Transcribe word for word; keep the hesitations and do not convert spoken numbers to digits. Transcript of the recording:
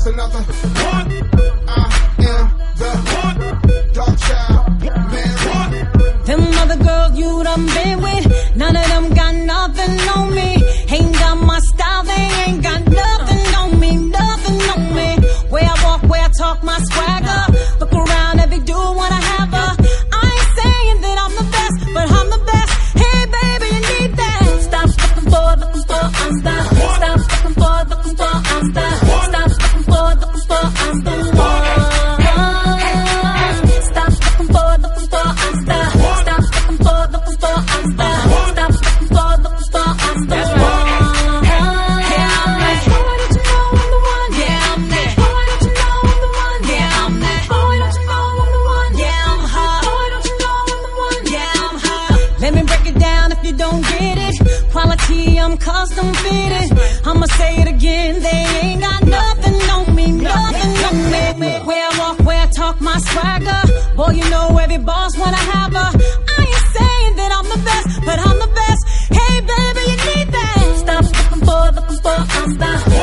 just another one. I am the one. Dark child, man, one. Them other girls you done been with, none of them got nothing on me. Ain't got my style, they ain't got nothing on me, nothing on me. Where I walk, where I talk, my swagger. Look around, every dude wanna have her. I ain't saying that I'm the best, but I'm the best. Hey baby, you need that. Stop looking for, looking for, I'm the. Stop looking for, looking for, I'm the. Stop looking for, looking for, I'm the one. Stop looking for, looking for, I'm the. Stop looking for, looking for, I'm the. Stop looking for, looking for, I'm the one. Yeah, I'm that. Boy, don't you know I'm the one? Yeah, I'm that. Boy, don't you know I'm the one? Yeah, I'm that. Boy, don't you know I'm the one? Yeah, I'm her. Boy, don't you know I'm the one? Yeah, I'm her. Let me break it down if you don't get it. Quality, I'm custom fitted. I'ma say it again, they ain't got nothing on me, nothing on me. Where I walk, where I talk, my swagger. Boy, you know every boss wanna have her. I ain't saying that I'm the best, but I'm the best. Hey baby, you need that. Stop looking for, looking for, I'm the.